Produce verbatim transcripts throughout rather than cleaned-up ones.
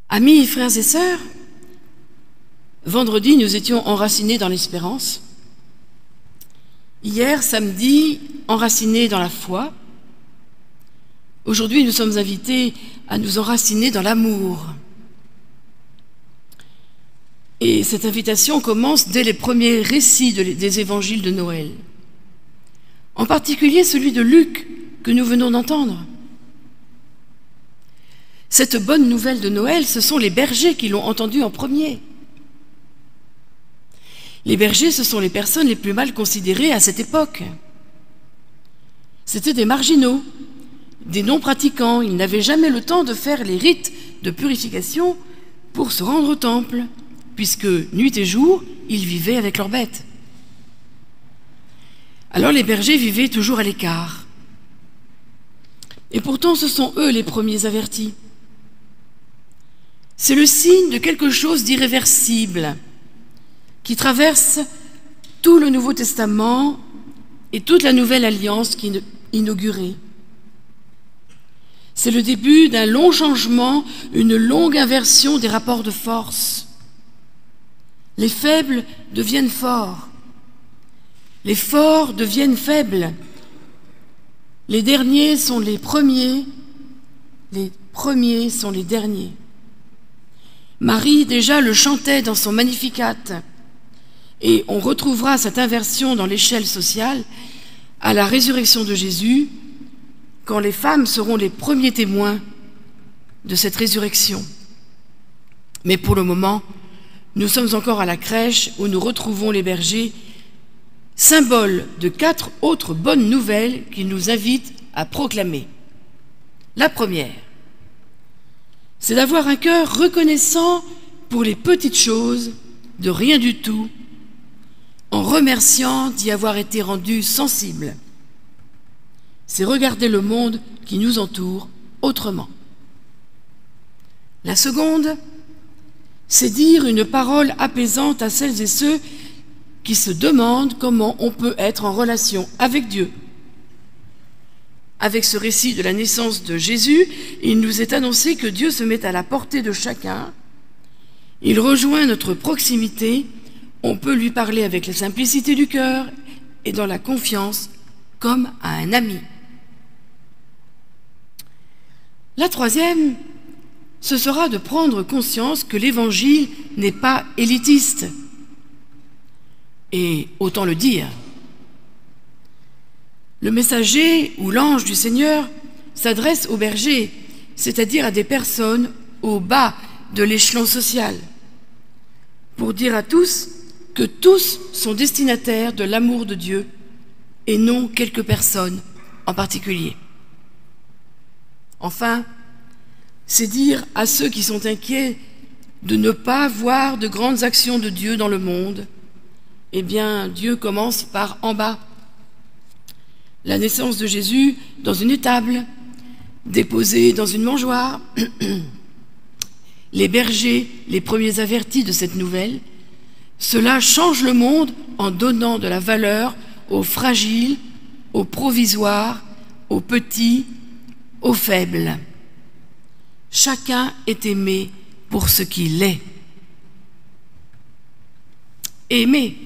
Amis, frères et sœurs, vendredi, nous étions enracinés dans l'espérance. Hier, samedi, enracinés dans la foi. Aujourd'hui, nous sommes invités à nous enraciner dans l'amour. Et cette invitation commence dès les premiers récits de, des évangiles de Noël. En particulier celui de Luc, que nous venons d'entendre. Cette bonne nouvelle de Noël, ce sont les bergers qui l'ont entendue en premier. Les bergers, ce sont les personnes les plus mal considérées à cette époque. C'étaient des marginaux, des non-pratiquants. Ils n'avaient jamais le temps de faire les rites de purification pour se rendre au temple, puisque nuit et jour, ils vivaient avec leurs bêtes. Alors les bergers vivaient toujours à l'écart. Et pourtant, ce sont eux les premiers avertis. C'est le signe de quelque chose d'irréversible qui traverse tout le Nouveau Testament et toute la Nouvelle Alliance qui est inaugurée. C'est le début d'un long changement, une longue inversion des rapports de force. Les faibles deviennent forts. Les forts deviennent faibles. Les derniers sont les premiers. Les premiers sont les derniers. Marie déjà le chantait dans son Magnificat. Et on retrouvera cette inversion dans l'échelle sociale à la résurrection de Jésus, quand les femmes seront les premiers témoins de cette résurrection. Mais pour le moment, nous sommes encore à la crèche où nous retrouvons les bergers, symbole de quatre autres bonnes nouvelles qu'ils nous invitent à proclamer. La première, c'est d'avoir un cœur reconnaissant pour les petites choses, de rien du tout, en remerciant d'y avoir été rendu sensible. C'est regarder le monde qui nous entoure autrement. La seconde, c'est dire une parole apaisante à celles et ceux qui se demandent comment on peut être en relation avec Dieu. Avec ce récit de la naissance de Jésus, il nous est annoncé que Dieu se met à la portée de chacun. Il rejoint notre proximité. On peut lui parler avec la simplicité du cœur et dans la confiance comme à un ami. La troisième, ce sera de prendre conscience que l'Évangile n'est pas élitiste. Et autant le dire, le messager ou l'ange du Seigneur s'adresse aux bergers, c'est-à-dire à des personnes au bas de l'échelon social, pour dire à tous que tous sont destinataires de l'amour de Dieu et non quelques personnes en particulier. Enfin, c'est dire à ceux qui sont inquiets de ne pas voir de grandes actions de Dieu dans le monde. Eh bien, Dieu commence par en bas. La naissance de Jésus dans une étable, déposée dans une mangeoire. Les bergers, les premiers avertis de cette nouvelle, cela change le monde en donnant de la valeur aux fragiles, aux provisoires, aux petits, aux faibles. Chacun est aimé pour ce qu'il est. Aimer.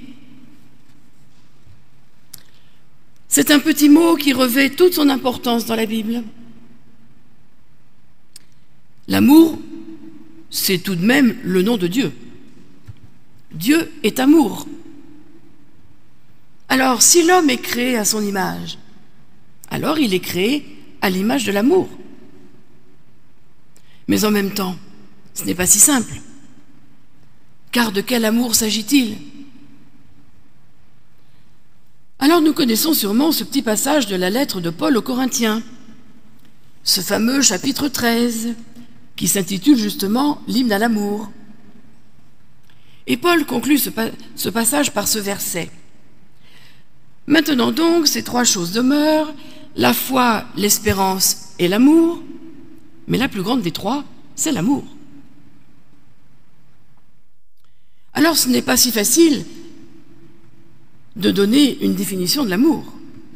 C'est un petit mot qui revêt toute son importance dans la Bible. L'amour, c'est tout de même le nom de Dieu. Dieu est amour. Alors, si l'homme est créé à son image, alors il est créé à l'image de l'amour. Mais en même temps, ce n'est pas si simple. Car de quel amour s'agit-il ? Alors nous connaissons sûrement ce petit passage de la lettre de Paul aux Corinthiens, ce fameux chapitre treize, qui s'intitule justement « L'hymne à l'amour ». Et Paul conclut ce, pa ce passage par ce verset. « Maintenant donc, ces trois choses demeurent, la foi, l'espérance et l'amour, mais la plus grande des trois, c'est l'amour. » Alors ce n'est pas si facile de donner une définition de l'amour.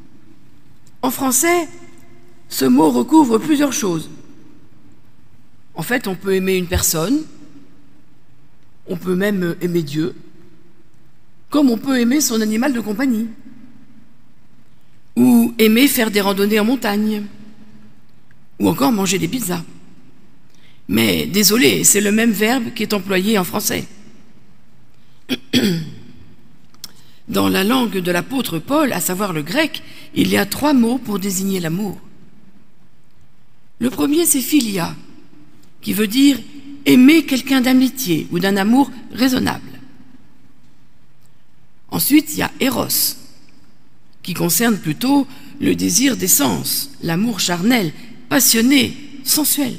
En français, ce mot recouvre plusieurs choses. En fait, on peut aimer une personne, on peut même aimer Dieu, comme on peut aimer son animal de compagnie, ou aimer faire des randonnées en montagne, ou encore manger des pizzas. Mais désolé, c'est le même verbe qui est employé en français. Dans la langue de l'apôtre Paul, à savoir le grec, il y a trois mots pour désigner l'amour. Le premier, c'est philia, qui veut dire aimer quelqu'un d'amitié ou d'un amour raisonnable. Ensuite, il y a éros, qui concerne plutôt le désir des sens, l'amour charnel, passionné, sensuel.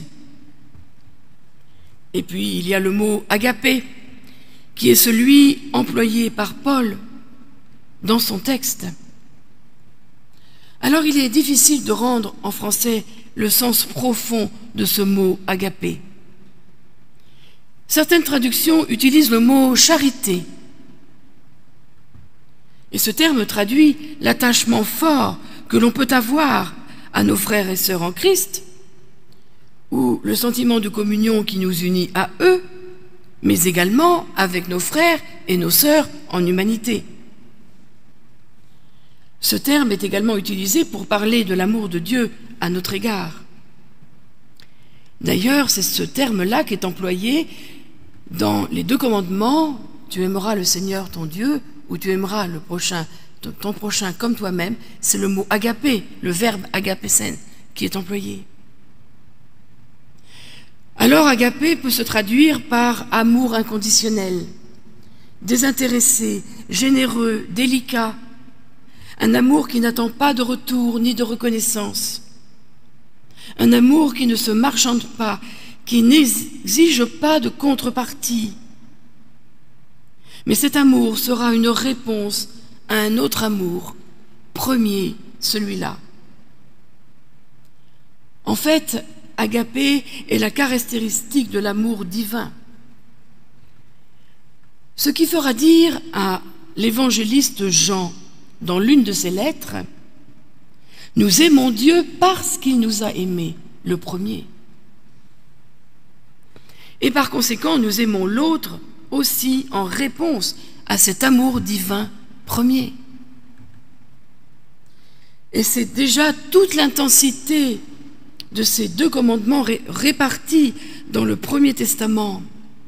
Et puis, il y a le mot agapé, qui est celui employé par Paul dans son texte. Alors, il est difficile de rendre en français le sens profond de ce mot agapé. Certaines traductions utilisent le mot charité. Et ce terme traduit l'attachement fort que l'on peut avoir à nos frères et sœurs en Christ, ou le sentiment de communion qui nous unit à eux, mais également avec nos frères et nos sœurs en humanité. Ce terme est également utilisé pour parler de l'amour de Dieu à notre égard. D'ailleurs, c'est ce terme-là qui est employé dans les deux commandements, tu aimeras le Seigneur ton Dieu, ou tu aimeras le prochain, ton prochain comme toi-même. C'est le mot agapé, le verbe agapesen, qui est employé. Alors agapé peut se traduire par amour inconditionnel, désintéressé, généreux, délicat, un amour qui n'attend pas de retour ni de reconnaissance, un amour qui ne se marchande pas, qui n'exige pas de contrepartie. Mais cet amour sera une réponse à un autre amour, premier, celui-là. En fait, agapé est la caractéristique de l'amour divin. Ce qui fera dire à l'évangéliste Jean, dans l'une de ses lettres, « Nous aimons Dieu parce qu'il nous a aimés, le premier. Et par conséquent, nous aimons l'autre aussi en réponse à cet amour divin premier. » Et c'est déjà toute l'intensité de ces deux commandements ré répartis dans le Premier Testament.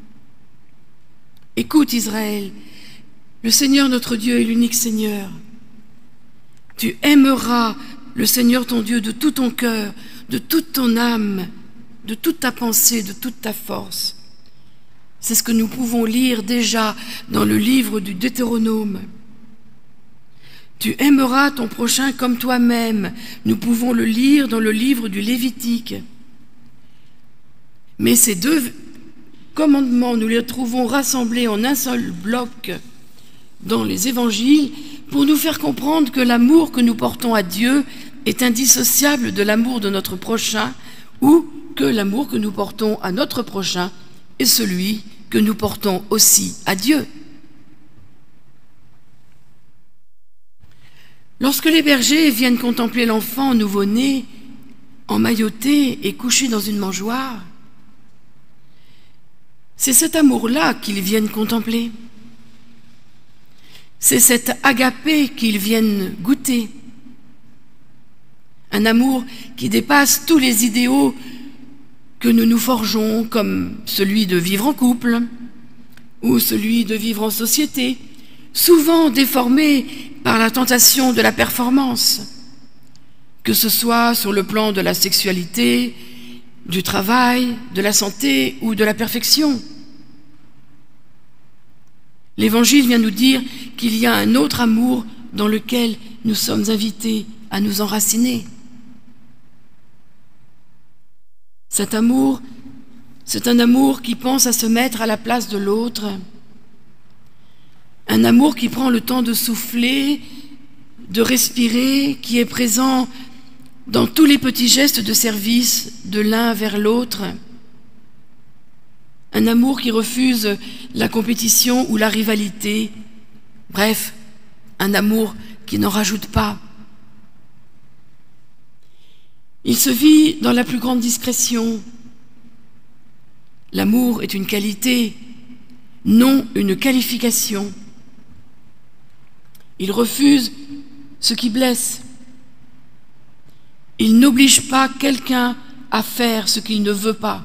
Écoute Israël, le Seigneur notre Dieu est l'unique Seigneur. Tu aimeras le Seigneur ton Dieu de tout ton cœur, de toute ton âme, de toute ta pensée, de toute ta force. C'est ce que nous pouvons lire déjà dans le livre du Deutéronome. Tu aimeras ton prochain comme toi-même. Nous pouvons le lire dans le livre du Lévitique. Mais ces deux commandements, nous les trouvons rassemblés en un seul bloc dans les évangiles pour nous faire comprendre que l'amour que nous portons à Dieu est indissociable de l'amour de notre prochain, ou que l'amour que nous portons à notre prochain est celui que nous portons aussi à Dieu. Lorsque les bergers viennent contempler l'enfant nouveau-né, emmailloté et couché dans une mangeoire, c'est cet amour-là qu'ils viennent contempler. C'est cet agapé qu'ils viennent goûter. Un amour qui dépasse tous les idéaux que nous nous forgeons, comme celui de vivre en couple ou celui de vivre en société, souvent déformé par la tentation de la performance, que ce soit sur le plan de la sexualité, du travail, de la santé ou de la perfection. L'Évangile vient nous dire qu'il y a un autre amour dans lequel nous sommes invités à nous enraciner. Cet amour, c'est un amour qui pense à se mettre à la place de l'autre, un amour qui prend le temps de souffler, de respirer, qui est présent dans tous les petits gestes de service de l'un vers l'autre, un amour qui refuse la compétition ou la rivalité, bref, un amour qui n'en rajoute pas. Il se vit dans la plus grande discrétion. L'amour est une qualité, non une qualification. Il refuse ce qui blesse. Il n'oblige pas quelqu'un à faire ce qu'il ne veut pas.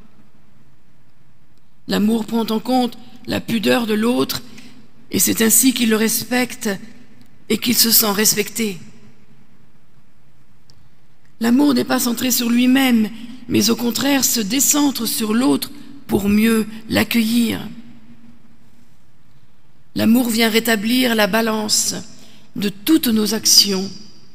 L'amour prend en compte la pudeur de l'autre et c'est ainsi qu'il le respecte et qu'il se sent respecté. L'amour n'est pas centré sur lui-même, mais au contraire se décentre sur l'autre pour mieux l'accueillir. L'amour vient rétablir la balance de toutes nos actions.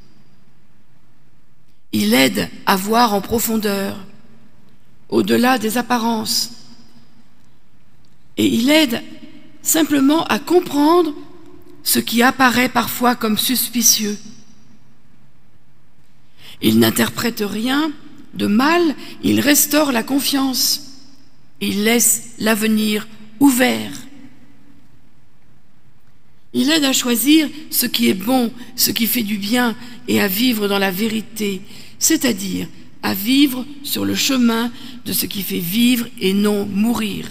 Il aide à voir en profondeur, au-delà des apparences. Et il aide simplement à comprendre ce qui apparaît parfois comme suspicieux. Il n'interprète rien de mal, il restaure la confiance. Il laisse l'avenir ouvert. Il aide à choisir ce qui est bon, ce qui fait du bien et à vivre dans la vérité, c'est-à-dire à vivre sur le chemin de ce qui fait vivre et non mourir.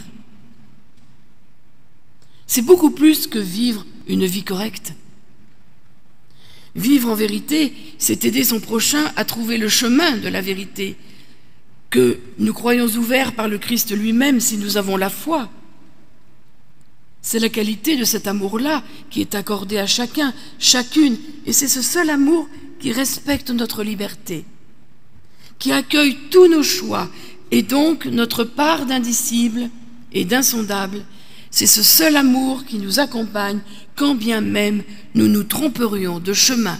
C'est beaucoup plus que vivre une vie correcte. Vivre en vérité, c'est aider son prochain à trouver le chemin de la vérité, que nous croyons ouvert par le Christ lui-même si nous avons la foi. C'est la qualité de cet amour-là qui est accordé à chacun, chacune, et c'est ce seul amour qui respecte notre liberté, qui accueille tous nos choix, et donc notre part d'indicible et d'insondable. C'est ce seul amour qui nous accompagne, quand bien même nous nous tromperions de chemin.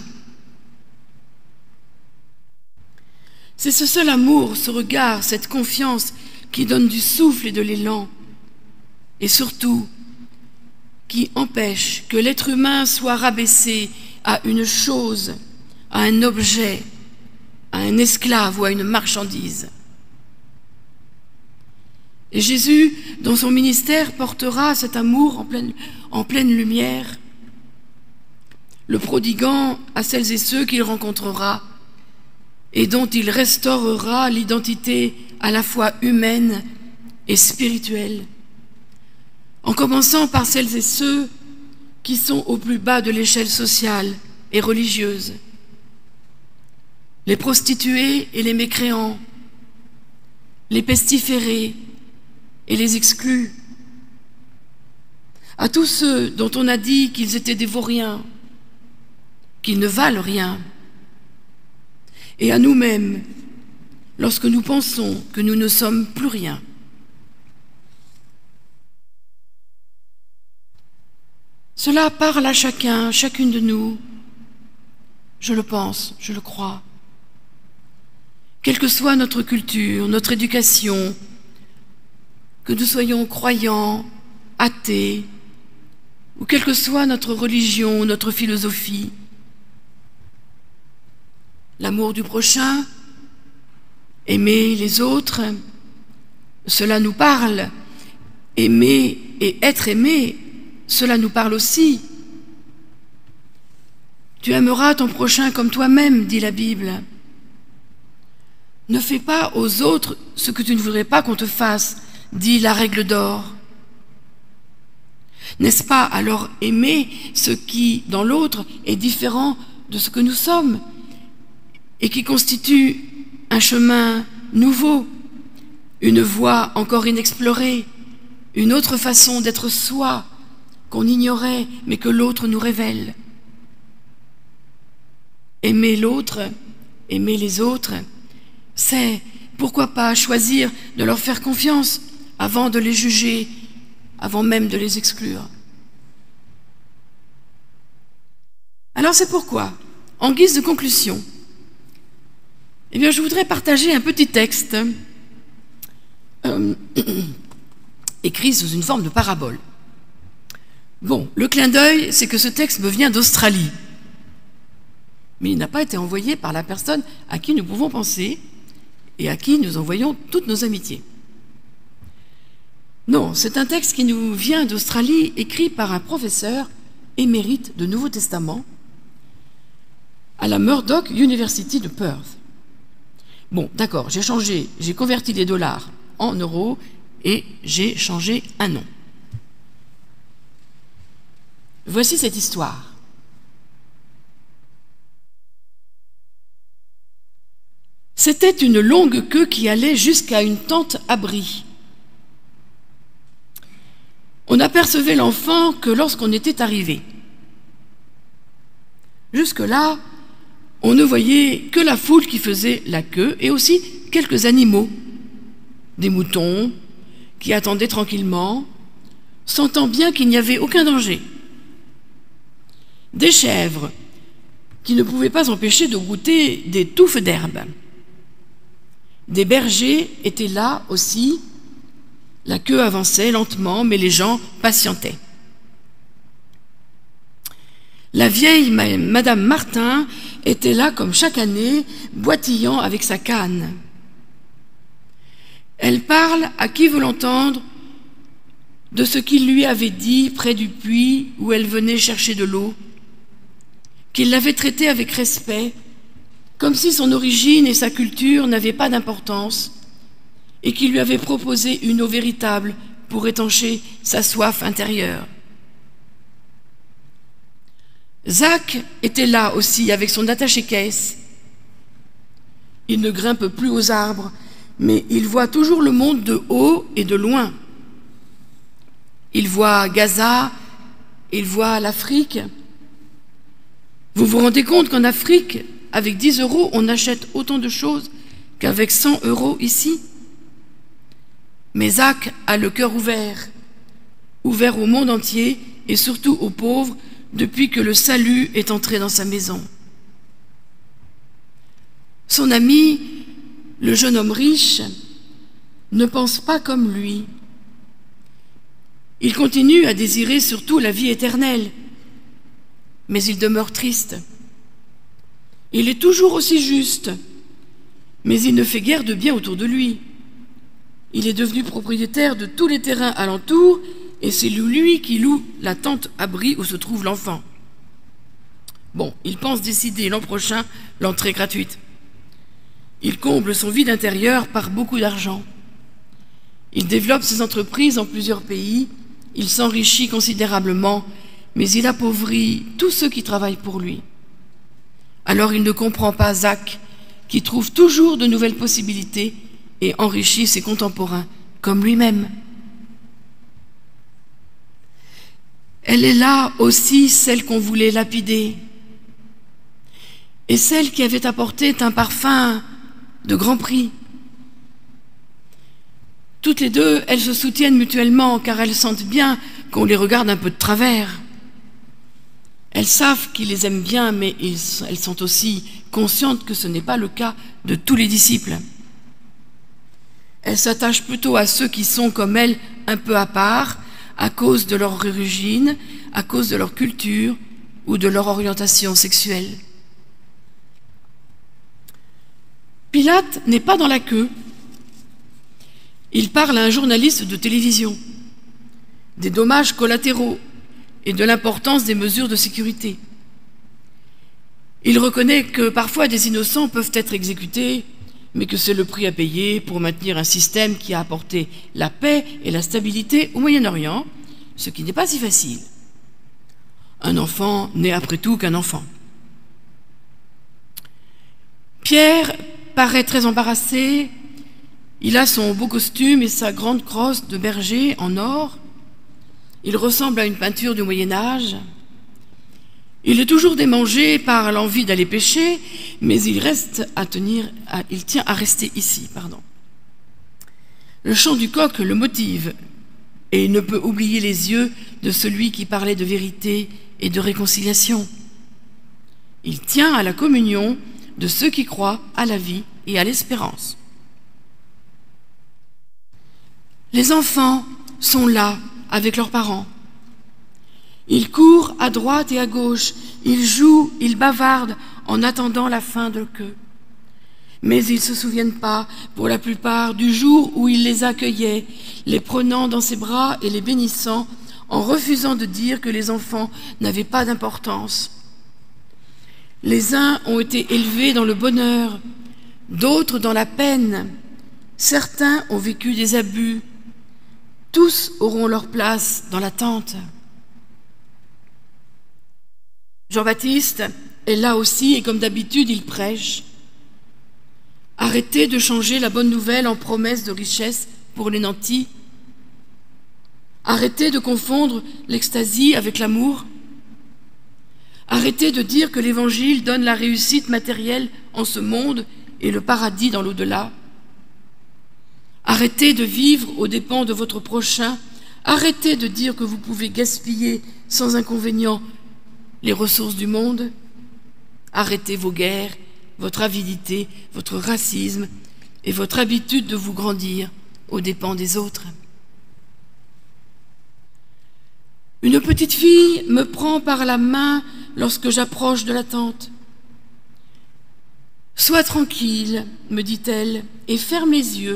C'est ce seul amour, ce regard, cette confiance qui donne du souffle et de l'élan, et surtout qui empêche que l'être humain soit rabaissé à une chose, à un objet, à un esclave ou à une marchandise. Et Jésus, dans son ministère, portera cet amour en pleine, en pleine lumière, le prodiguant à celles et ceux qu'il rencontrera et dont il restaurera l'identité à la fois humaine et spirituelle, en commençant par celles et ceux qui sont au plus bas de l'échelle sociale et religieuse, les prostituées et les mécréants, les pestiférés et les exclus, à tous ceux dont on a dit qu'ils étaient des vauriens, qu'ils ne valent rien, et à nous-mêmes, lorsque nous pensons que nous ne sommes plus rien. Cela parle à chacun, chacune de nous, je le pense, je le crois. Quelle que soit notre culture, notre éducation, que nous soyons croyants, athées, ou quelle que soit notre religion, notre philosophie, l'amour du prochain, aimer les autres, cela nous parle. Aimer et être aimé, cela nous parle aussi. Tu aimeras ton prochain comme toi-même, dit la Bible. Ne fais pas aux autres ce que tu ne voudrais pas qu'on te fasse, dit la règle d'or. N'est-ce pas alors aimer ce qui, dans l'autre, est différent de ce que nous sommes et qui constitue un chemin nouveau, une voie encore inexplorée, une autre façon d'être soi qu'on ignorait mais que l'autre nous révèle. Aimer l'autre, aimer les autres, c'est, pourquoi pas, choisir de leur faire confiance avant de les juger, avant même de les exclure. Alors c'est pourquoi, en guise de conclusion, eh bien, je voudrais partager un petit texte euh, écrit sous une forme de parabole. Bon, le clin d'œil, c'est que ce texte me vient d'Australie, mais il n'a pas été envoyé par la personne à qui nous pouvons penser et à qui nous envoyons toutes nos amitiés. Non, c'est un texte qui nous vient d'Australie, écrit par un professeur émérite de Nouveau Testament à la Murdoch University de Perth. Bon, d'accord, j'ai changé, j'ai converti les dollars en euros et j'ai changé un nom. Voici cette histoire. C'était une longue queue qui allait jusqu'à une tente-abri. On n'apercevait l'enfant que lorsqu'on était arrivé. Jusque-là, on ne voyait que la foule qui faisait la queue et aussi quelques animaux, des moutons qui attendaient tranquillement, sentant bien qu'il n'y avait aucun danger, des chèvres qui ne pouvaient pas empêcher de goûter des touffes d'herbe. Des bergers étaient là aussi. La queue avançait lentement, mais les gens patientaient. La vieille Madame Martin était là comme chaque année, boitillant avec sa canne. Elle parle à qui veut l'entendre de ce qu'il lui avait dit près du puits où elle venait chercher de l'eau, qu'il l'avait traité avec respect, comme si son origine et sa culture n'avaient pas d'importance, et qu'il lui avait proposé une eau véritable pour étancher sa soif intérieure. Zach était là aussi avec son attaché-caisse. Il ne grimpe plus aux arbres, mais il voit toujours le monde de haut et de loin. Il voit Gaza, il voit l'Afrique. Vous vous rendez compte qu'en Afrique, avec dix euros, on achète autant de choses qu'avec cent euros ici? Mais Zach a le cœur ouvert, ouvert au monde entier et surtout aux pauvres depuis que le salut est entré dans sa maison. Son ami, le jeune homme riche, ne pense pas comme lui. Il continue à désirer surtout la vie éternelle, mais il demeure triste. Il est toujours aussi juste, mais il ne fait guère de bien autour de lui. Il est devenu propriétaire de tous les terrains alentour et c'est lui qui loue la tente-abri où se trouve l'enfant. Bon, il pense décider l'an prochain l'entrée gratuite. Il comble son vide intérieur par beaucoup d'argent. Il développe ses entreprises en plusieurs pays, il s'enrichit considérablement, mais il appauvrit tous ceux qui travaillent pour lui. Alors il ne comprend pas Zach, qui trouve toujours de nouvelles possibilités et enrichit ses contemporains comme lui-même. Elle est là aussi celle qu'on voulait lapider, et celle qui avait apporté un parfum de grand prix. Toutes les deux, elles se soutiennent mutuellement car elles sentent bien qu'on les regarde un peu de travers. Elles savent qu'ils les aiment bien, mais ils, elles sont aussi conscientes que ce n'est pas le cas de tous les disciples. Elles s'attachent plutôt à ceux qui sont comme elles un peu à part, à cause de leur origine, à cause de leur culture ou de leur orientation sexuelle. Pilate n'est pas dans la queue. Il parle à un journaliste de télévision des dommages collatéraux et de l'importance des mesures de sécurité. Il reconnaît que parfois des innocents peuvent être exécutés, mais que c'est le prix à payer pour maintenir un système qui a apporté la paix et la stabilité au Moyen-Orient, ce qui n'est pas si facile. Un enfant n'est après tout qu'un enfant. Pierre paraît très embarrassé. Il a son beau costume et sa grande crosse de berger en or. Il ressemble à une peinture du Moyen-Âge. Il est toujours démangé par l'envie d'aller pêcher, mais il reste à tenir, à, il tient à rester ici. Pardon. Le chant du coq le motive, et il ne peut oublier les yeux de celui qui parlait de vérité et de réconciliation. Il tient à la communion de ceux qui croient à la vie et à l'espérance. Les enfants sont là avec leurs parents. Ils courent à droite et à gauche, ils jouent, ils bavardent en attendant la fin de queue. Mais ils ne se souviennent pas, pour la plupart, du jour où il les accueillait, les prenant dans ses bras et les bénissant, en refusant de dire que les enfants n'avaient pas d'importance. Les uns ont été élevés dans le bonheur, d'autres dans la peine. Certains ont vécu des abus, Tous auront leur place dans la tente. Jean-Baptiste est là aussi et comme d'habitude, il prêche. Arrêtez de changer la bonne nouvelle en promesse de richesse pour les nantis. Arrêtez de confondre l'extasie avec l'amour. Arrêtez de dire que l'Évangile donne la réussite matérielle en ce monde et le paradis dans l'au-delà. Arrêtez de vivre aux dépens de votre prochain. Arrêtez de dire que vous pouvez gaspiller sans inconvénient les ressources du monde. Arrêtez vos guerres, votre avidité, votre racisme et votre habitude de vous grandir aux dépens des autres. Une petite fille me prend par la main lorsque j'approche de la tente. « Sois tranquille, me dit-elle, et ferme les yeux. »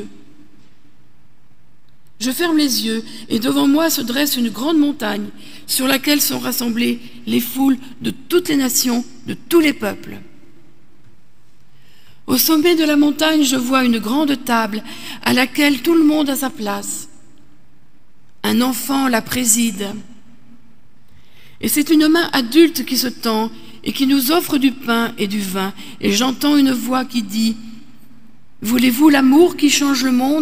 Je ferme les yeux et devant moi se dresse une grande montagne sur laquelle sont rassemblées les foules de toutes les nations, de tous les peuples. Au sommet de la montagne, je vois une grande table à laquelle tout le monde a sa place. Un enfant la préside. Et c'est une main adulte qui se tend et qui nous offre du pain et du vin. Et j'entends une voix qui dit « Voulez-vous l'amour qui change le monde ?»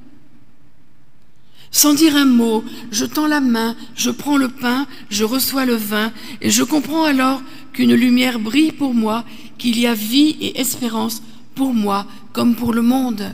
Sans dire un mot, je tends la main, je prends le pain, je reçois le vin, et je comprends alors qu'une lumière brille pour moi, qu'il y a vie et espérance pour moi comme pour le monde.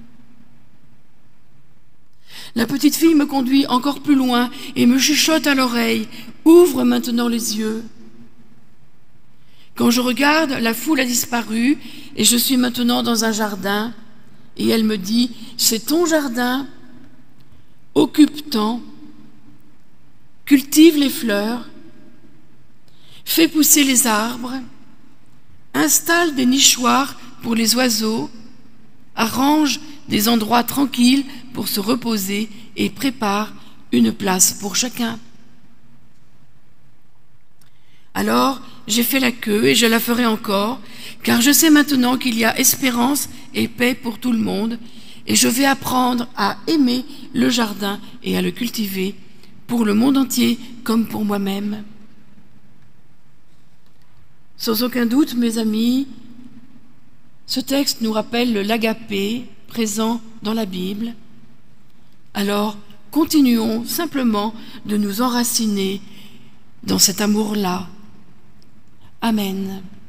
La petite fille me conduit encore plus loin et me chuchote à l'oreille « Ouvre maintenant les yeux !» Quand je regarde, la foule a disparu et je suis maintenant dans un jardin, et elle me dit « C'est ton jardin ? Occupe-t'en, cultive les fleurs, fais pousser les arbres, installe des nichoirs pour les oiseaux, arrange des endroits tranquilles pour se reposer et prépare une place pour chacun. » Alors, j'ai fait la queue et je la ferai encore, car je sais maintenant qu'il y a espérance et paix pour tout le monde, et je vais apprendre à aimer le jardin et à le cultiver pour le monde entier comme pour moi-même. Sans aucun doute, mes amis, ce texte nous rappelle l'agapé présent dans la Bible. Alors, continuons simplement de nous enraciner dans cet amour-là. Amen.